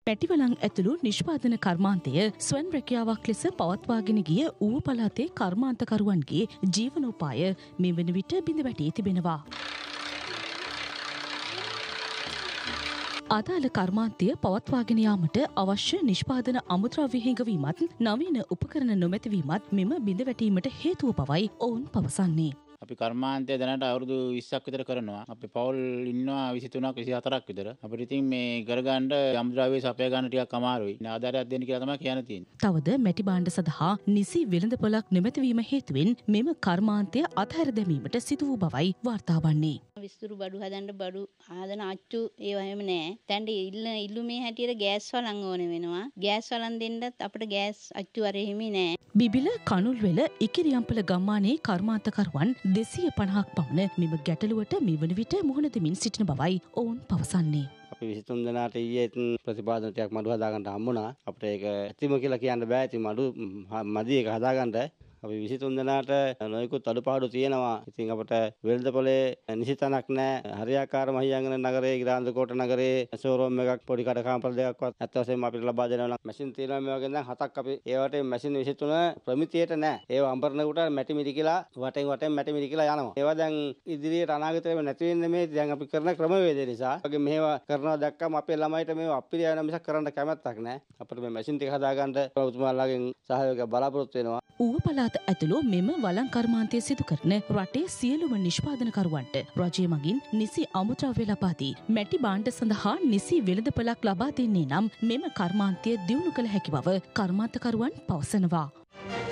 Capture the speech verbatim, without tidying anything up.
පැටිවලං ඇතුළු නිෂ්පාදන කර්මාන්තය ස්වයං රැකියාවක් ලෙස පවත්වාගෙන ගිය ඌව පළාතේ කර්මාන්තකරුවන්ගේ ජීවනෝපාය මේ වන විට බිඳ වැටී තිබෙනවා. අදාළ කර්මාන්තය පවත්වාගෙන යාමට අවශ්‍ය නිෂ්පාදන අමුද්‍රව්‍ය හිඟවීමත් නවීන උපකරණ නොමැතිවීමත් මෙම බිඳ වැටීමට හේතුව බවයි ඔවුන් පවසන්නේ. අපි කර්මාන්තය දැනට අවුරුදු විස්සක් විතර කරනවා. අපි පවුල් ඉන්නවා විසිතුනක් විසිහතරක් විතර. අපිට ඉතින් මේ කරගන්න අමුද්‍රව්‍ය සපයා ගන්න ටිකක් අමාරුයි. ආධාරයක් දෙන්න කියලා තමයි කියන්න තියෙන්නේ. තවද මැටි භාණ්ඩ සඳහා නිසි වෙළඳපොළක් නොමැතිවීම හේතුවෙන් මෙම කර්මාන්තය අතහැර දැමීමට සිදු වූ බවයි වාර්තා වන්නේ. විස්තුරු බඩු හදන්න බඩු ආදන අච්චු ඒව එහෙම නෑ. දැන් ඉල්ල ඉල්ලුමේ හැටියට ගෑස් වලං ඕන වෙනවා. ගෑස් වලං දෙන්නත් අපිට ගෑස් අච්චු අර එහෙම නෑ. බිබිල කනුල්වෙල ඉකිරියම්පල ගම්මානයේ කර්මාන්තකරුවන් දෙසිය පනහක් පමණ මෙම ගැටලුවට මේ වන විට මුහුණ දෙමින් සිටින බවයි ඔවුන් පවසන්නේ. අපි විසිතුන් දෙනාට ඊයේ ප්‍රතිපාදන ටිකක් මඩු හදාගන්න හම්බුණා. අපිට ඒක ඇතිම කියලා කියන්න බෑ. ඉතින් මඩු මදි ඒක හදාගන්න. අපි විසිතුන් දෙනාට නොයෙකුත් අඩුපාඩු තියෙනවා. ඉතින් අපට වෙළඳපොලේ නිසිතනක් නැහැ. හරියාකාර මහියංගන නගරයේ ග්‍රාන්දකෝට නගරයේ ෂෝරූම් එකක් පොඩි කඩ කාමර දෙකක්වත් ඇත්ත වශයෙන්ම අපිට ලබා දෙනවා නම් මැෂින් තියෙනවා මේ වගේ දැන් හතක් අපි ඒවට මැෂින් විසිතුන ප්‍රමිතියට නැහැ. ඒව අම්බරනකොට මැටි මිරිකිලා වටෙන් වටෙන් මැටි මිරිකිලා යනවා. ඒවා දැන් ඉදිරියට අනාගතේ නැති වෙන්නේ මේ දැන් අපි කරන ක්‍රමවේදය නිසා. වගේ මේවා කරනවා දැක්කම අපේ ළමයිට මේවා අපිරිය වෙන මිසක් කරන්න කැමැත්තක් නැහැ. අපිට මේ මැෂින් ටික හදාගන්න උතුමාලාගෙන් සහයෝගය බලාපොරොත්තු වෙනවා. ඌව පළාත ඇතුළු මෙම වළං කර්මාන්තය සිදු කරන රටේ සියලුම නිෂ්පාදනකරුවන්ට රජය මගින් නිසි අමුද්‍රව්‍ය ලබා දී මැටි භාණ්ඩ සඳහා නිසි වෙළඳපොළක් ලබා දෙන්නේ නම් මෙම කර්මාන්තය දියුණු කළ හැකි බව කර්මාන්තකරුවන් පවසනවා.